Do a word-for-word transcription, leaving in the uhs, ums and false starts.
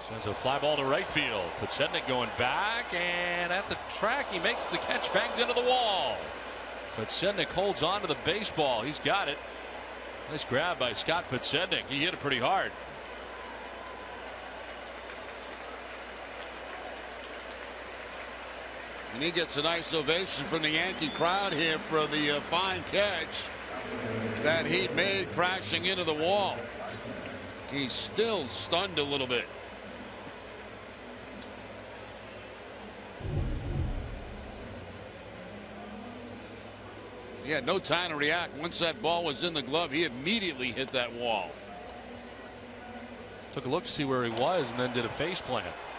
Sends a fly ball to right field. Podsednik going back, and at the track he makes the catch, bangs into the wall. Podsednik holds on to the baseball. He's got it. Nice grab by Scott Podsednik. He hit it pretty hard. And he gets a nice ovation from the Yankee crowd here for the uh, fine catch that he made crashing into the wall. He's still stunned a little bit. He had no time to react. Once that ball was in the glove, he immediately hit that wall. Took a look to see where he was and then did a face plant.